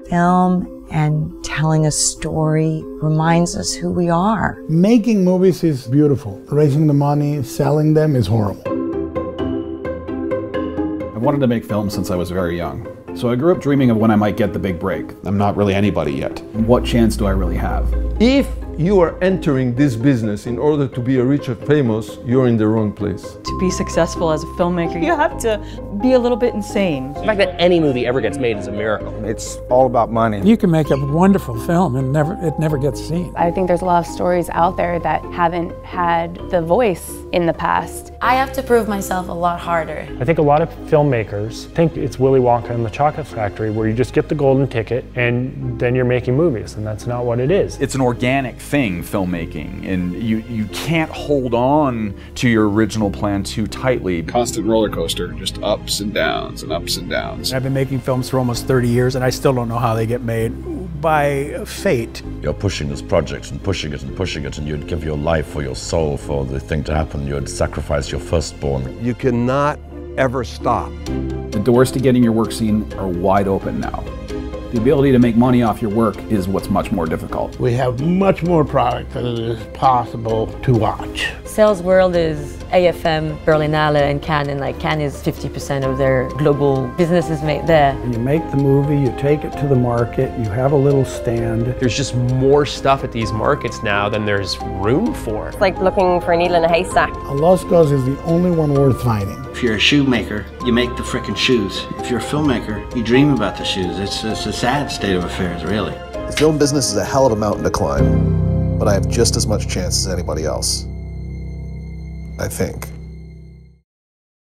film and telling a story reminds us who we are. Making movies is beautiful. Raising the money, selling them is horrible. I wanted to make films since I was very young. So I grew up dreaming of when I might get the big break. I'm not really anybody yet. What chance do I really have? If you are entering this business in order to be rich and famous, you're in the wrong place. To be successful as a filmmaker, you have to be a little bit insane. The fact that any movie ever gets made is a miracle. It's all about money. You can make a wonderful film and it never gets seen. I think there's a lot of stories out there that haven't had the voice in the past. I have to prove myself a lot harder. I think a lot of filmmakers think it's Willy Wonka and the Chocolate Factory, where you just get the golden ticket and then you're making movies, and that's not what it is. It's an organic thing, filmmaking, and you can't hold on to your original plan too tightly. Constant roller coaster, just ups and downs and ups and downs. I've been making films for almost 30 years and I still don't know how they get made. By fate. You're pushing this project and pushing it and pushing it, and you'd give your life for your soul for the thing to happen. You'd sacrifice your firstborn. You cannot ever stop. The doors to getting your work seen are wide open now. The ability to make money off your work is what's much more difficult. We have much more product than it is possible to watch. Sales World is AFM, Berlinale, and Cannes, and like Cannes is 50% of their global business is made there. And you make the movie, you take it to the market, you have a little stand. There's just more stuff at these markets now than there's room for. It's like looking for a needle in a haystack. A lost cause is the only one worth finding. If you're a shoemaker, you make the frickin' shoes. If you're a filmmaker, you dream about the shoes. It's a sad state of affairs, really. The film business is a hell of a mountain to climb, but I have just as much chance as anybody else. I think.